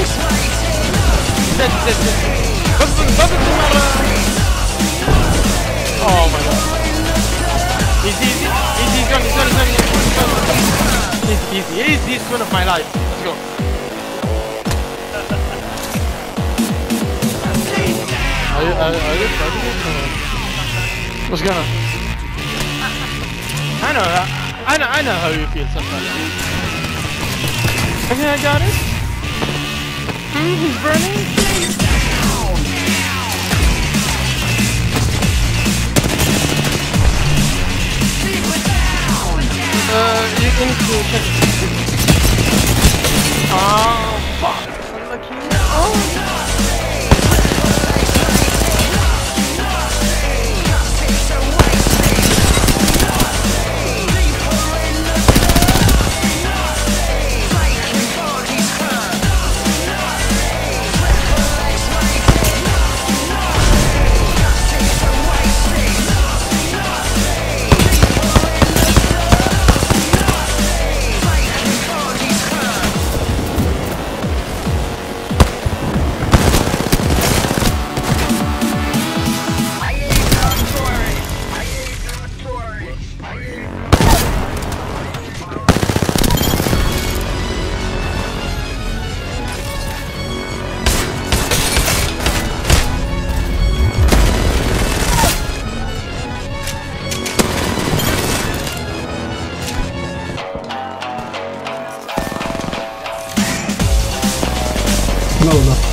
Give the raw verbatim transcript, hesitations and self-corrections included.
Dead, dead, dead. Bubble, bubble, oh my god. Easy, easy, easy, he's gone, he's gone, he's gone, he's gone. Easy, easy, easiest win of my life. Let's go. Are you, are, are you ready? What's going on? I know, I know, I know how you feel sometimes. Okay, I got it. Hmm, he's burning. Uh, you need to check it. Oh, fuck. Unlucky. Oh, no. No, no.